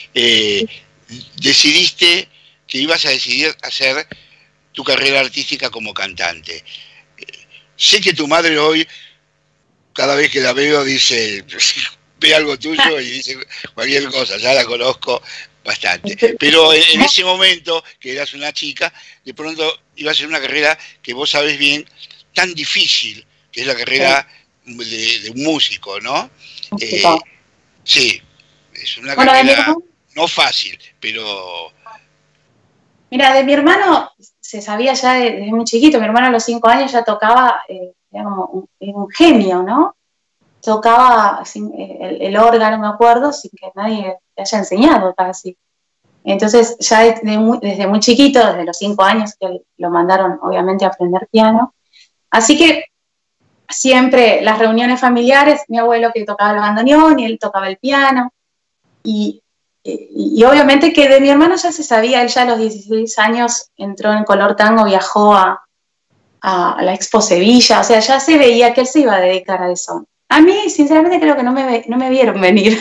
Decidiste que ibas a decidir hacer tu carrera artística como cantante? Sé que tu madre hoy, cada vez que la veo, dice, ve algo tuyo y dice cualquier cosa, ya la conozco bastante. Pero en ese momento, que eras una chica, de pronto ibas a hacer una carrera que vos sabés bien, tan difícil, que es la carrera de un músico, ¿no? Sí, es una carrera no fácil, pero... Mira, de mi hermano se sabía ya desde muy chiquito, mi hermano a los 5 años ya tocaba, era como un genio, ¿no? Tocaba el órgano, me acuerdo, sin que nadie le haya enseñado casi. Entonces ya desde muy chiquito, desde los 5 años, que lo mandaron obviamente a aprender piano. Así que siempre las reuniones familiares, mi abuelo que tocaba el bandoneón y él tocaba el piano. Y obviamente que de mi hermano ya se sabía, él ya a los 16 años entró en Color Tango, viajó a la Expo Sevilla, o sea, ya se veía que él se iba a dedicar a eso. A mí, sinceramente, creo que no me vieron venir.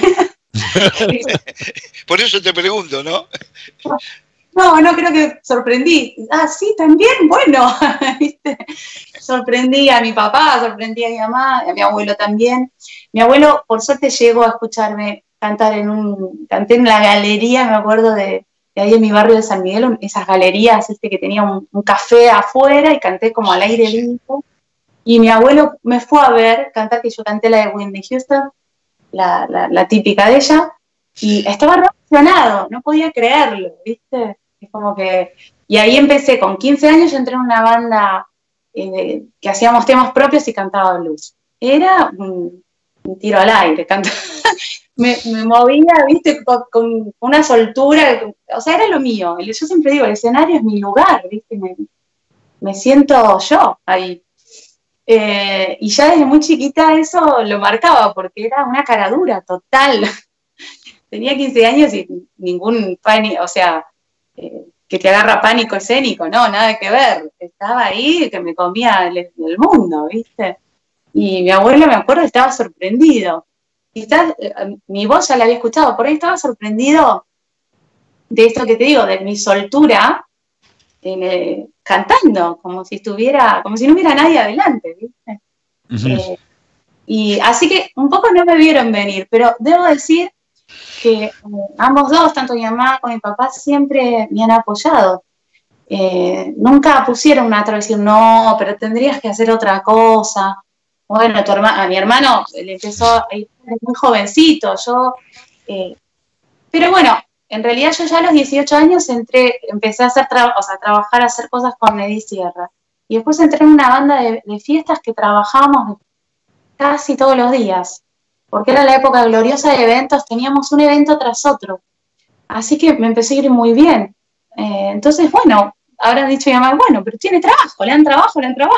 Por eso te pregunto, ¿no? No, creo que sorprendí. Ah, sí, también, bueno, ¿viste? Sorprendí a mi papá, sorprendí a mi mamá, a mi abuelo también. Mi abuelo, por suerte, llegó a escucharme cantar canté en la galería, me acuerdo de ahí en mi barrio de San Miguel, esas galerías que tenía un café afuera y canté como al aire libre. Y mi abuelo me fue a ver cantar, que yo canté la de Whitney Houston, la típica de ella, y estaba reaccionado, no podía creerlo, ¿viste? Es como que... Y ahí empecé, con 15 años yo entré en una banda que hacíamos temas propios y cantaba blues. Era un tiro al aire, cantaba... me movía, ¿viste? Con una soltura, o sea, era lo mío. Yo siempre digo, el escenario es mi lugar, ¿viste? Me siento yo ahí. Y ya desde muy chiquita eso lo marcaba, porque era una caradura total. tenía 15 años y ningún pánico, o sea, que te agarra pánico escénico, no, nada que ver. Estaba ahí que me comía el mundo, ¿viste? Y mi abuelo, me acuerdo, estaba sorprendido. Quizás mi voz ya la había escuchado, por ahí estaba sorprendido de esto que te digo, de mi soltura, cantando, como si no hubiera nadie adelante, ¿viste? Ujú. Y así que un poco no me vieron venir, pero debo decir que ambos dos, tanto mi mamá como mi papá, siempre me han apoyado. Nunca pusieron una traba y decir, no, pero tendrías que hacer otra cosa. Bueno, a mi hermano le empezó a ir muy jovencito, pero bueno, en realidad yo ya a los 18 años empecé a trabajar, a hacer cosas con Edith Sierra. Y después entré en una banda de fiestas que trabajábamos casi todos los días, porque era la época gloriosa de eventos, teníamos un evento tras otro. Así que me empecé a ir muy bien. Entonces, bueno, habrán dicho mi mamá, bueno, pero tiene trabajo, le dan trabajo.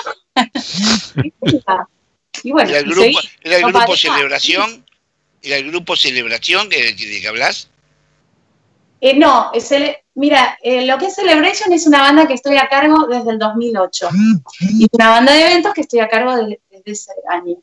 Y bueno, ¿Era el grupo Celebración? ¿Era el grupo Celebración de que hablas? No, mira, lo que es Celebration es una banda que estoy a cargo desde el 2008. Y una banda de eventos que estoy a cargo desde ese año.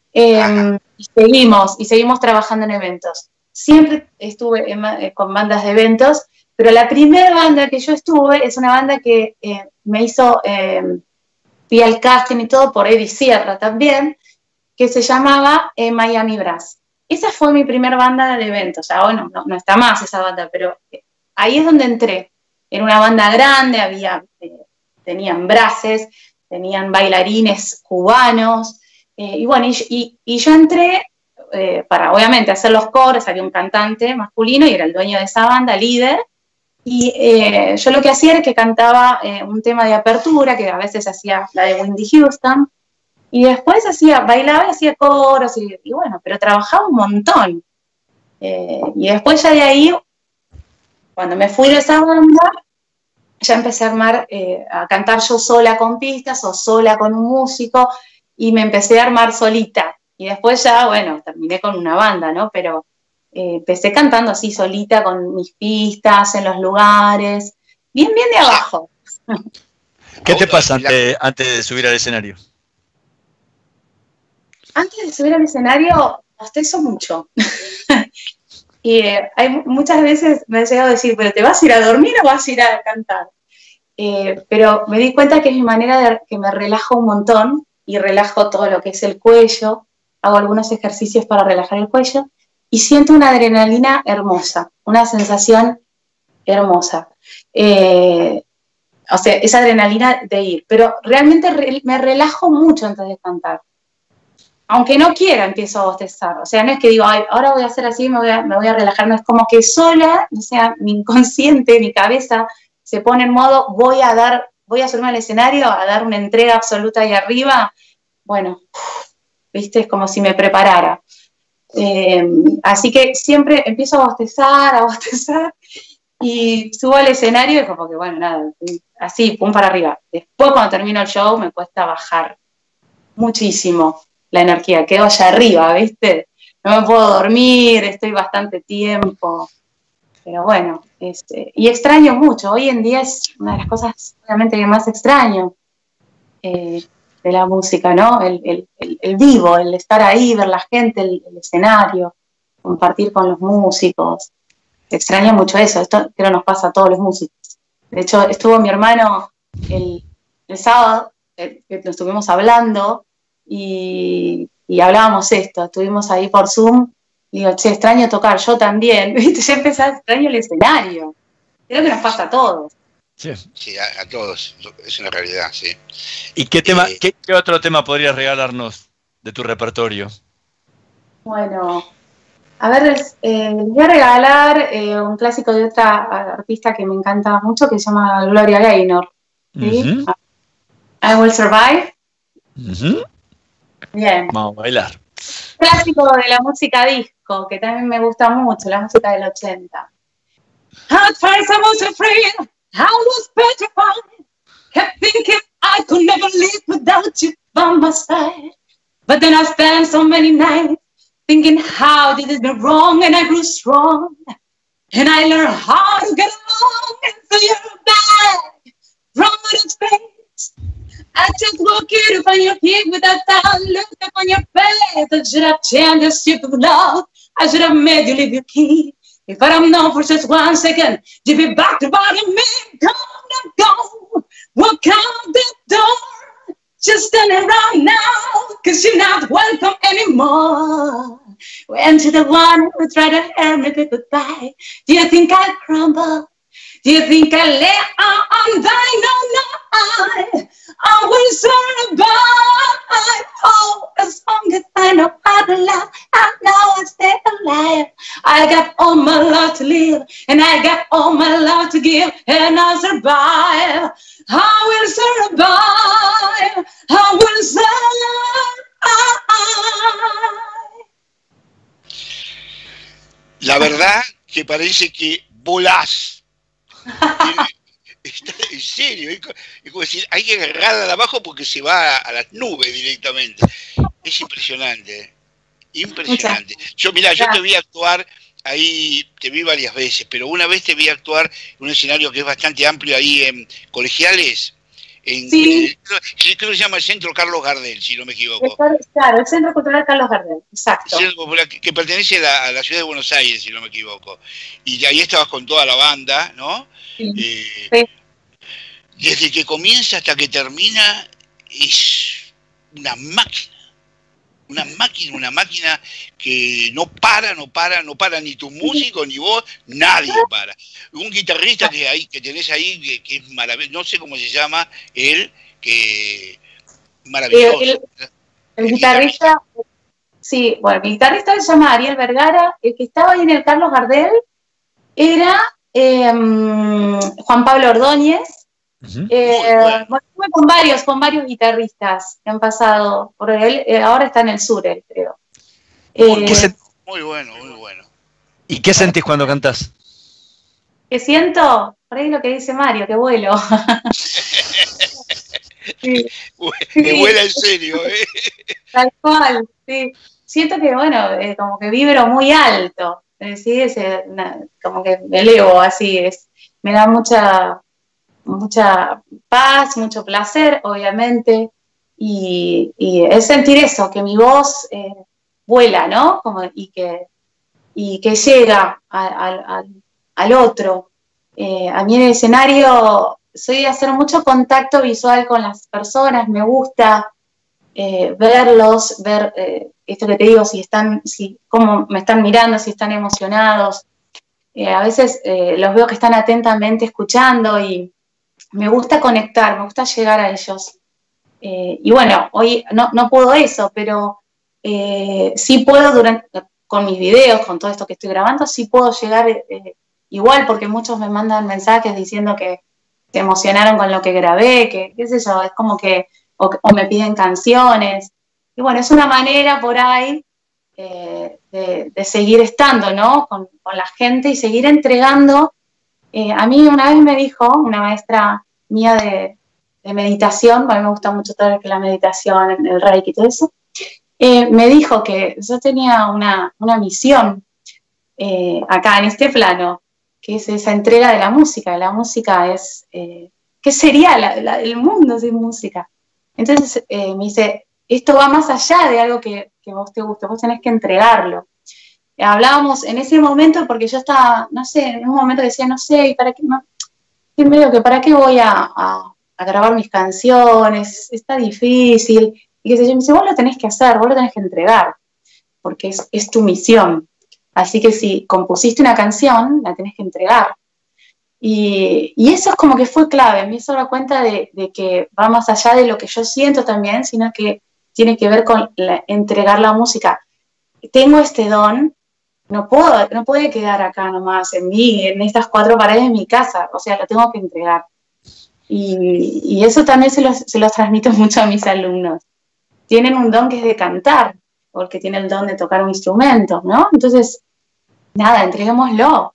Y seguimos trabajando en eventos. Siempre estuve con bandas de eventos, pero la primera banda que yo estuve es una banda que me hizo, fui al casting y todo por Edith Sierra también, que se llamaba Miami Brass. Esa fue mi primera banda de eventos. Ahora no está más esa banda, pero ahí es donde entré. Era una banda grande, tenían brasses, tenían bailarines cubanos, y bueno, y yo entré para obviamente hacer los coros, había un cantante masculino y era el dueño de esa banda, líder, y yo lo que hacía era que cantaba un tema de apertura, que a veces hacía la de Whitney Houston, y después bailaba y hacía coros, y bueno, pero trabajaba un montón. Y después ya de ahí, cuando me fui de esa banda, ya empecé a cantar yo sola con pistas o sola con un músico, y me empecé a armar solita. Y después ya, bueno, terminé con una banda, ¿no? Pero empecé cantando así solita con mis pistas en los lugares, bien de abajo. ¿Qué te pasa antes de subir al escenario? Antes de subir al escenario, bostezo mucho. Y muchas veces me han llegado a decir, ¿pero te vas a ir a dormir o vas a ir a cantar? Pero me di cuenta que es mi manera de que me relajo un montón y relajo todo lo que es el cuello. Hago algunos ejercicios para relajar el cuello y siento una adrenalina hermosa, una sensación hermosa. O sea, esa adrenalina de ir. Pero realmente me relajo mucho antes de cantar. Aunque no quiera, empiezo a bostezar. O sea, no es que digo, ay, ahora voy a hacer así, me voy a relajar. No, es como que sola, o sea, mi inconsciente, mi cabeza se pone en modo, voy a subirme al escenario, a dar una entrega absoluta ahí arriba. Bueno, viste, es como si me preparara. Así que siempre empiezo a bostezar, y subo al escenario y como que, bueno, nada, así, pum para arriba. Después, cuando termino el show, me cuesta bajar muchísimo la energía, quedo allá arriba, ¿viste? No me puedo dormir, estoy bastante tiempo, pero bueno, y extraño mucho, hoy en día es una de las cosas obviamente que más extraño de la música, ¿no? El vivo, el estar ahí, ver la gente, el escenario, compartir con los músicos, extraño mucho eso, esto creo nos pasa a todos los músicos. De hecho, estuvo mi hermano el sábado, que nos estuvimos hablando, y hablábamos esto, estuvimos ahí por Zoom, y digo, che, extraño tocar, yo también, ¿viste? Ya empecé a extraño el escenario. Creo que nos pasa a todos. Sí, sí, a todos, es una realidad, sí. ¿Y qué otro tema podrías regalarnos de tu repertorio? Bueno, a ver, les voy a regalar un clásico de otra artista que me encanta mucho, que se llama Gloria Gaynor, ¿sí? I Will Survive. Bien. Vamos a bailar. Clásico de la música disco, que también me gusta mucho, la música del 80. At first I was afraid, I was petrified, kept thinking I could never live without you by my side. But then I spent so many nights thinking how did it go wrong, and I grew strong, and I learned how to get along, and so you're back from outer space. I just walk in upon your feet without doubt, look upon your face. I should have changed your stupid love. I should have made you leave your key. If I'd have known for just 1 second, you'd be back to bother me. Come on, go, walk out the door. Just turn around now, 'cause you're not welcome anymore. Went to the one who tried to help me goodbye. Do you think I'll crumble? Do you think I'll lay on die? No, I will survive. Oh, as long as I know how to love, I know I'll stay alive. I got all my life to live, and I got all my life to give, and I'll survive. I will survive. I will survive. La verdad que parece que volás. Está en serio, es como decir, hay que agarrarla de abajo porque se va a las nubes directamente. Es impresionante, impresionante. Yo te vi actuar ahí, te vi varias veces, pero una vez te vi actuar en un escenario que es bastante amplio ahí en Colegiales, Sí. creo que se llama el Centro Carlos Gardel, si no me equivoco. Claro, el Centro Cultural Carlos Gardel, exacto. Centro Popular, que pertenece a la ciudad de Buenos Aires, si no me equivoco. Y ahí estabas con toda la banda, ¿no? Sí. Sí. Desde que comienza hasta que termina es una máquina. Una máquina que no para ni tu músico, ni vos, nadie para. Un guitarrista que tenés ahí, que es maravilloso, no sé cómo se llama, él, que maravilloso. El guitarrista, sí, bueno, mi guitarrista se llama Ariel Vergara, el que estaba ahí en el Carlos Gardel era Juan Pablo Ordóñez. Bueno, estuve con varios guitarristas que han pasado por él, ahora está en el sur, él, creo. Muy bueno. ¿Y qué sentís cuando cantás? ¿Qué siento? Por ahí lo que dice Mario, que vuelo. Sí. Que vuela en serio, ¿eh? Tal cual, sí. Siento que, bueno, como que vibro muy alto, ¿sí? Como que me elevo así, me da mucha paz, mucho placer, obviamente, y es sentir eso, que mi voz vuela, ¿no? Y que llega al otro. A mí en el escenario soy de hacer mucho contacto visual con las personas, me gusta verlos, ver esto que te digo, cómo me están mirando, si están emocionados. A veces los veo que están atentamente escuchando y me gusta conectar, me gusta llegar a ellos. Y bueno, hoy no puedo eso, pero sí puedo con mis videos, con todo esto que estoy grabando, sí puedo llegar igual, porque muchos me mandan mensajes diciendo que se emocionaron con lo que grabé, que qué sé yo, es como que, o me piden canciones. Y bueno, es una manera por ahí de seguir estando, ¿no? Con la gente y seguir entregando. A mí una vez me dijo una maestra mía de meditación, a mí me gusta mucho todo lo que la meditación, el Reiki y todo eso, me dijo que yo tenía una misión acá en este plano, que es esa entrega de la música. La música es, ¿qué sería el mundo sin música? Entonces me dice, esto va más allá de algo que a vos te guste, vos tenés que entregarlo. Hablábamos en ese momento porque yo estaba, no sé, en un momento decía, no sé, ¿para qué? ¿Para qué voy a grabar mis canciones? Está difícil. Y qué sé yo, me dice, vos lo tenés que hacer, vos lo tenés que entregar, porque es tu misión. Así que si compusiste una canción, la tenés que entregar. Y eso es como que fue clave. Me hizo la cuenta de que va más allá de lo que yo siento también, sino que tiene que ver con entregar la música. Tengo este don. No puede quedar acá nomás en mí, en estas 4 paredes de mi casa, o sea, lo tengo que entregar. Y eso también se los transmito mucho a mis alumnos. Tienen un don que es de cantar, porque tienen el don de tocar un instrumento, ¿no? Entonces, nada, entreguémoslo.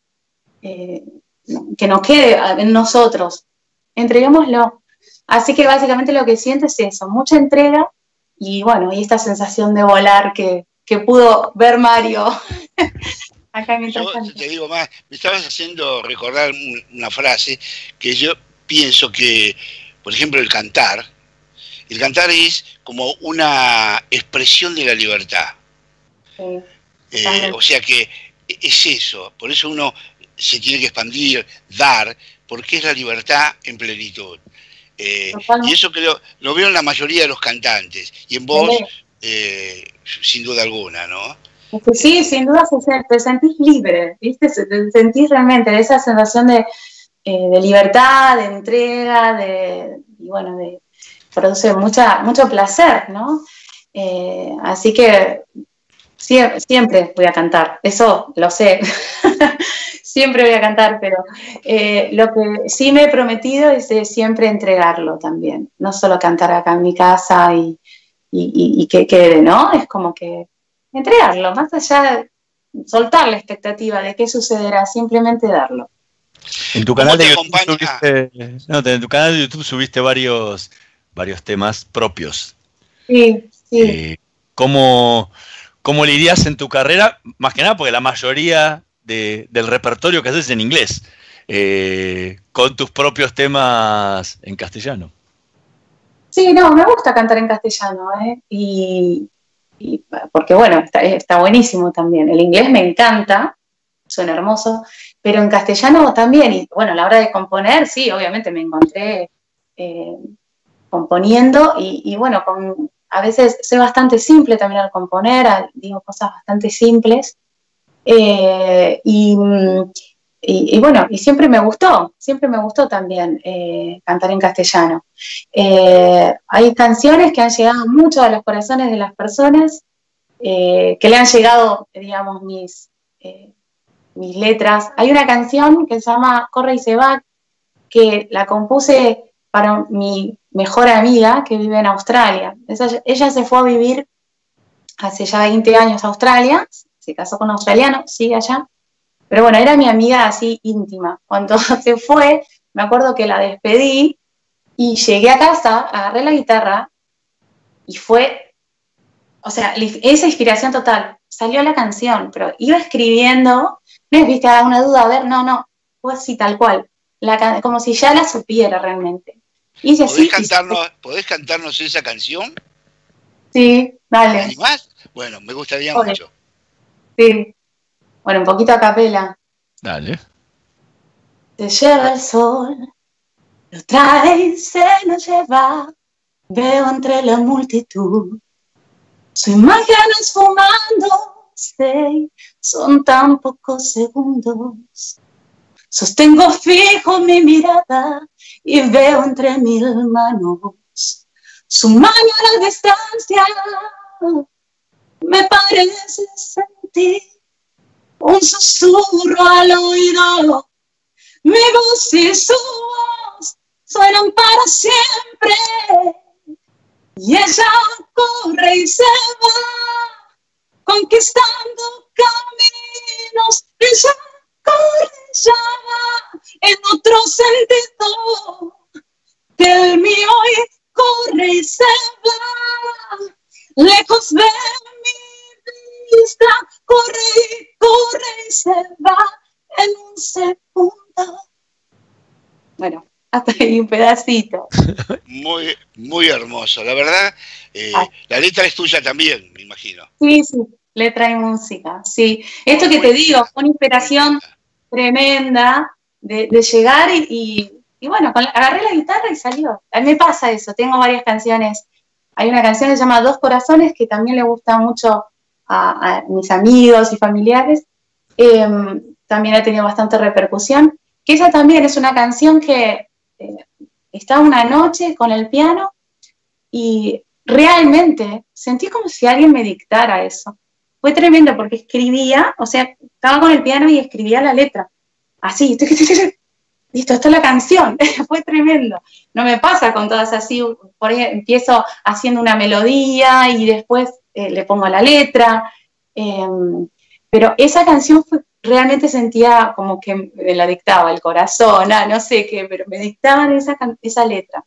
Que no quede en nosotros, entreguémoslo. Así que básicamente lo que siento es eso, mucha entrega y bueno, y esta sensación de volar que que pudo ver Mario acá mientras tanto. Te digo más, me estabas haciendo recordar una frase que yo pienso que, por ejemplo, el cantar es como una expresión de la libertad. Sí, o sea que es eso, por eso uno se tiene que expandir, dar, porque es la libertad en plenitud. Y eso creo, lo veo en la mayoría de los cantantes, y en vos, sin duda alguna, ¿no? Sí, sin duda te sentís libre, ¿viste? Te sentís realmente esa sensación de libertad, de entrega, y bueno, produce mucho placer, ¿no? Así que siempre voy a cantar, eso lo sé. Siempre voy a cantar, pero lo que sí me he prometido es de siempre entregarlo también, no solo cantar acá en mi casa y que quede, ¿no? Es como que entregarlo, más allá de soltar la expectativa de qué sucederá, simplemente darlo. En tu canal de YouTube en tu canal de YouTube subiste varios temas propios. Sí, sí. ¿Cómo lidias en tu carrera? Más que nada porque la mayoría del repertorio que haces en inglés, con tus propios temas en castellano. Sí, no, me gusta cantar en castellano, y porque bueno, está buenísimo también. El inglés me encanta, suena hermoso, pero en castellano también, y bueno, a la hora de componer, sí, obviamente me encontré componiendo, y bueno, a veces soy bastante simple también al componer, digo cosas bastante simples, y bueno, y siempre me gustó también cantar en castellano. Hay canciones que han llegado mucho a los corazones de las personas, que le han llegado, digamos, mis letras. Hay una canción que se llama Corre y se va, que la compuse para mi mejor amiga que vive en Australia. Ella se fue a vivir hace ya 20 años a Australia, se casó con un australiano, sigue allá. Pero bueno, era mi amiga así íntima. Cuando se fue, me acuerdo que la despedí y llegué a casa, agarré la guitarra y fue, o sea, esa inspiración total. Salió la canción, pero iba escribiendo, ¿no viste alguna duda? A ver, no, fue así tal cual. Como si ya la supiera realmente. Y ¿Podés cantarnos esa canción? Sí, dale. ¿Te animás? Bueno, me gustaría mucho. Sí. Bueno, un poquito a capela. Dale. Se lleva el sol, lo trae y se lo lleva. Veo entre la multitud su imagen esfumándose. Son tan pocos segundos. Sostengo fijo mi mirada y veo entre 1000 manos su mano a la distancia. Me parece sentir un susurro al oído, mi voz y su voz suenan para siempre, y ella corre y se va, conquistando caminos, ella corre y ya va en otro sentido, que el mío hoy corre y se va, lejos de mi vista, corre y se va en un segundo. Bueno, hasta ahí un pedacito. Muy, muy hermoso. La verdad, la letra es tuya también, me imagino. Sí, letra y música, sí. Esto que te digo, una inspiración tremenda de llegar y bueno, agarré la guitarra y salió. A mí me pasa eso, tengo varias canciones. Hay una canción que se llama Dos Corazones, que también le gusta mucho a mis amigos y familiares. También ha tenido bastante repercusión. Que esa también es una canción que estaba una noche con el piano y realmente sentí como si alguien me dictara eso. Fue tremendo porque escribía, o sea, estaba con el piano y escribía la letra. Así, listo, esta es la canción. Fue tremendo. No me pasa con todas así, por ahí empiezo haciendo una melodía y después le pongo la letra. Pero esa canción realmente sentía como que me la dictaba el corazón, no sé qué, pero me dictaban esa letra.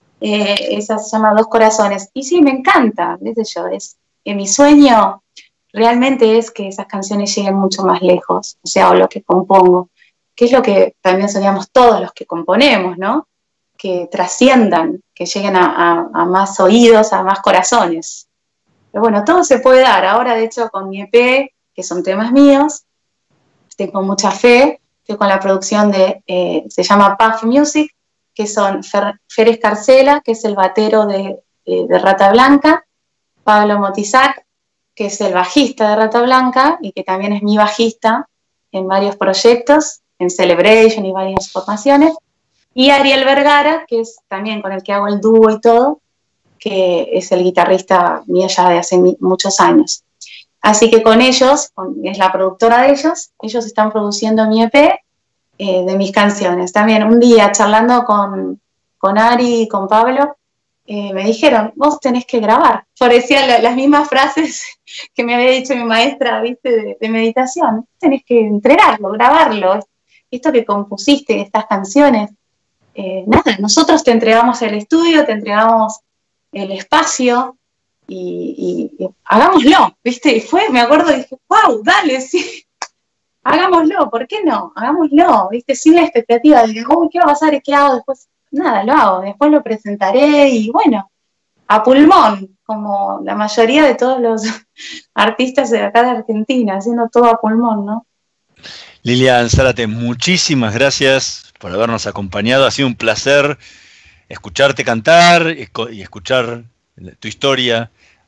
Esa se llama Dos Corazones. Y sí, me encanta, qué sé yo, es mi sueño realmente es que esas canciones lleguen mucho más lejos, o sea, o lo que compongo, que es lo que también soñamos todos los que componemos, ¿no? Que trasciendan, que lleguen a más oídos, a más corazones. Pero bueno, todo se puede dar. Ahora, de hecho, con mi EP, que son temas míos, tengo mucha fe. Estoy con la producción se llama Puff Music, que son Fer Escarcela, que es el batero de Rata Blanca, Pablo Motizac, que es el bajista de Rata Blanca y que también es mi bajista en varios proyectos, en Celebration y varias formaciones, y Ariel Vergara, que es también con el que hago el dúo y todo, que es el guitarrista mío ya de hace muchos años. Así que con ellos, es la productora de ellos están produciendo mi EP de mis canciones. También un día charlando con Ari y con Pablo, me dijeron, vos tenés que grabar. Parecían las mismas frases que me había dicho mi maestra, ¿viste? De meditación. Tenés que entregarlo, grabarlo. Esto que compusiste, estas canciones, nada, nosotros te entregamos el estudio, te entregamos el espacio y hagámoslo, ¿viste? Y me acuerdo y dije, wow, dale, sí, hagámoslo, ¿por qué no? Hagámoslo, ¿viste? Sin la expectativa de, uy, ¿qué va a pasar y qué hago después? Nada, lo hago, después lo presentaré y bueno, a pulmón, como la mayoría de todos los artistas de acá de Argentina, haciendo todo a pulmón, ¿no? Lilian Zárate, muchísimas gracias por habernos acompañado. Ha sido un placer escucharte cantar y escuchar tu historia.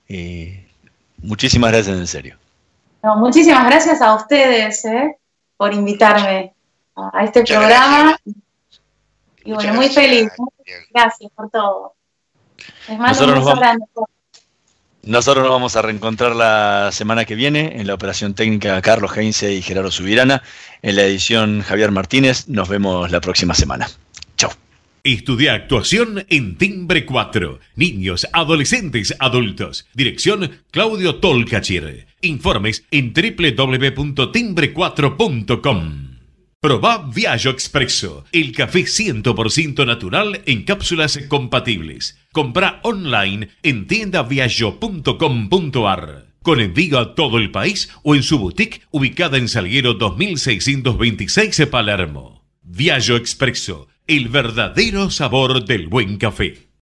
Muchísimas gracias, en serio. No, muchísimas gracias a ustedes por invitarme a este Muchas programa. gracias. Y bueno, muy feliz. Gracias por todo. Les mando un beso grande. Nosotros nos vamos a reencontrar la semana que viene en la operación técnica Carlos Heinze y Gerardo Subirana. En la edición Javier Martínez. Nos vemos la próxima semana. Chau. Estudia actuación en Timbre 4. Niños, adolescentes, adultos. Dirección Claudio Tolcachir. Informes en www.timbre4.com. Probá Viaggio Expresso, el café 100% natural en cápsulas compatibles. Comprá online en tiendaviaggio.com.ar. Con envío a todo el país o en su boutique ubicada en Salguero 2626 Palermo. Viaggio Expresso, el verdadero sabor del buen café.